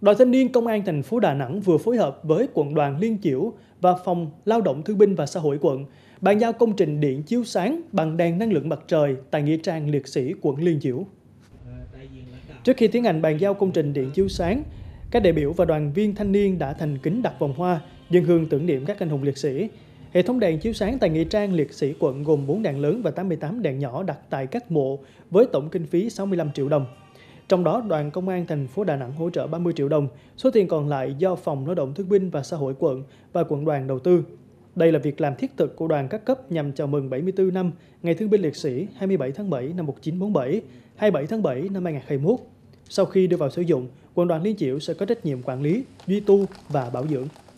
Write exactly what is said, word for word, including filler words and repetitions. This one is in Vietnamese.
Đoàn Thanh niên Công an thành phố Đà Nẵng vừa phối hợp với quận đoàn Liên Chiểu và Phòng Lao động Thương binh và Xã hội quận bàn giao công trình điện chiếu sáng bằng đèn năng lượng mặt trời tại nghĩa trang liệt sĩ quận Liên Chiểu. Trước khi tiến hành bàn giao công trình điện chiếu sáng, các đại biểu và đoàn viên thanh niên đã thành kính đặt vòng hoa, dâng hương tưởng niệm các anh hùng liệt sĩ. Hệ thống đèn chiếu sáng tại nghĩa trang liệt sĩ quận gồm bốn đèn lớn và tám mươi tám đèn nhỏ đặt tại các mộ với tổng kinh phí sáu mươi lăm triệu đồng. Trong đó, đoàn Công an thành phố Đà Nẵng hỗ trợ ba mươi triệu đồng, số tiền còn lại do Phòng Lao động Thương binh và Xã hội quận và quận đoàn đầu tư. Đây là việc làm thiết thực của đoàn các cấp nhằm chào mừng bảy mươi tư năm Ngày Thương binh Liệt sĩ hai mươi bảy tháng bảy năm một nghìn chín trăm bốn mươi bảy, hai mươi bảy tháng bảy năm hai nghìn không trăm hai mươi mốt. Sau khi đưa vào sử dụng, quận đoàn Liên Chiểu sẽ có trách nhiệm quản lý, duy tu và bảo dưỡng.